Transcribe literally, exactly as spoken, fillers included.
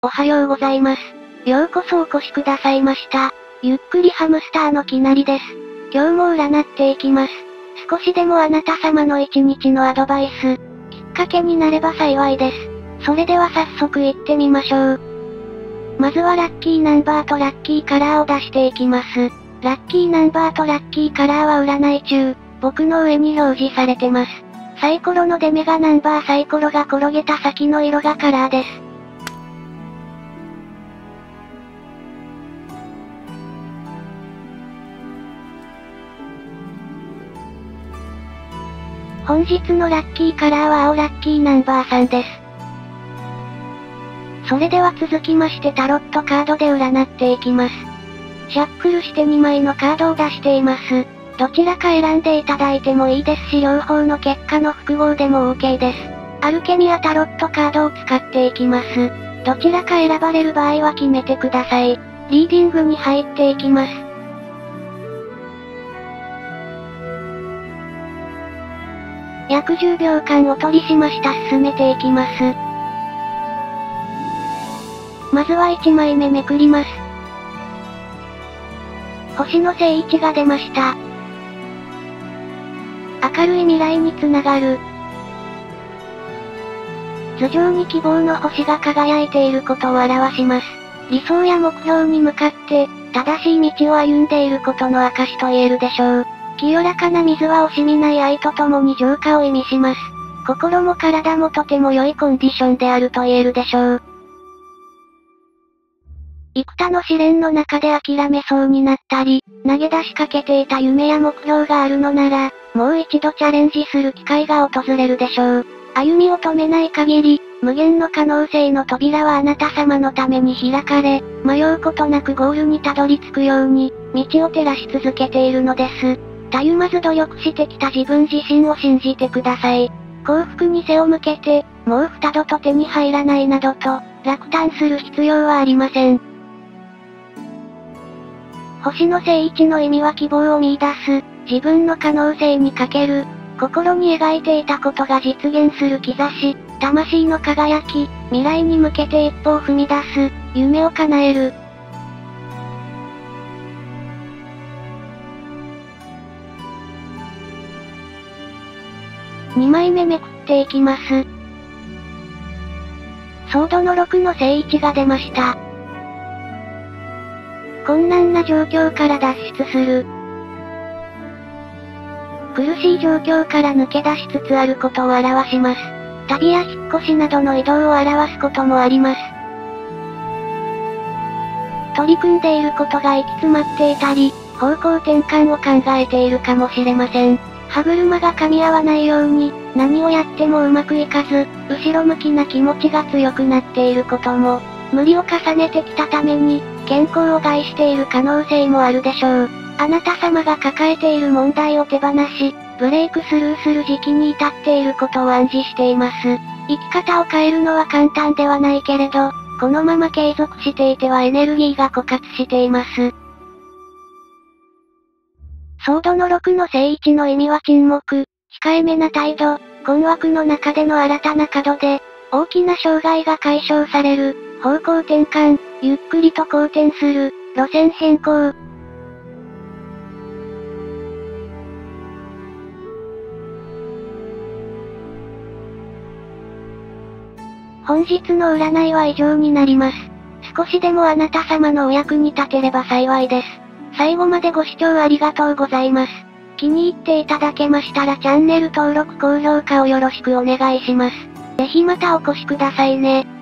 おはようございます。ようこそお越しくださいました。ゆっくりハムスターのきなりです。今日も占っていきます。少しでもあなた様の一日のアドバイス、きっかけになれば幸いです。それでは早速行ってみましょう。まずはラッキーナンバーとラッキーカラーを出していきます。ラッキーナンバーとラッキーカラーは占い中、僕の上に表示されてます。サイコロの出目がナンバー、サイコロが転げた先の色がカラーです。本日のラッキーカラーは青ラッキーナンバーさんです。それでは続きましてタロットカードで占っていきます。シャッフルしてにまいのカードを出しています。どちらか選んでいただいてもいいですし両方の結果の複合でも OK です。アルケミアタロットカードを使っていきます。どちらか選ばれる場合は決めてください。リーディングに入っていきます。約じゅうびょうかんお取りしました。進めていきます。まずはいちまいめめくります。星の正位置が出ました。明るい未来につながる。頭上に希望の星が輝いていることを表します。理想や目標に向かって、正しい道を歩んでいることの証と言えるでしょう。清らかな水は惜しみない愛とともに浄化を意味します。心も体もとても良いコンディションであると言えるでしょう。幾多の試練の中で諦めそうになったり、投げ出しかけていた夢や目標があるのなら、もう一度チャレンジする機会が訪れるでしょう。歩みを止めない限り、無限の可能性の扉はあなた様のために開かれ、迷うことなくゴールにたどり着くように、道を照らし続けているのです。たゆまず努力してきた自分自身を信じてください。幸福に背を向けて、もう二度と手に入らないなどと、落胆する必要はありません。星の正位置の意味は希望を見出す、自分の可能性にかける、心に描いていたことが実現する兆し、魂の輝き、未来に向けて一歩を踏み出す、夢を叶える。にまいめめくっていきます。ソードのろくの正位置が出ました。困難な状況から脱出する。苦しい状況から抜け出しつつあることを表します。旅や引っ越しなどの移動を表すこともあります。取り組んでいることが行き詰まっていたり、方向転換を考えているかもしれません。歯車が噛み合わないように、何をやってもうまくいかず、後ろ向きな気持ちが強くなっていることも、無理を重ねてきたために、健康を害している可能性もあるでしょう。あなた様が抱えている問題を手放し、ブレイクスルーする時期に至っていることを暗示しています。生き方を変えるのは簡単ではないけれど、このまま継続していてはエネルギーが枯渇しています。ソードのろくの正位置の意味は沈黙、控えめな態度、困惑の中での新たな門で、大きな障害が解消される、方向転換、ゆっくりと好転する、路線変更。本日の占いは以上になります。少しでもあなた様のお役に立てれば幸いです。最後までご視聴ありがとうございます。気に入っていただけましたらチャンネル登録高評価をよろしくお願いします。ぜひまたお越しくださいね。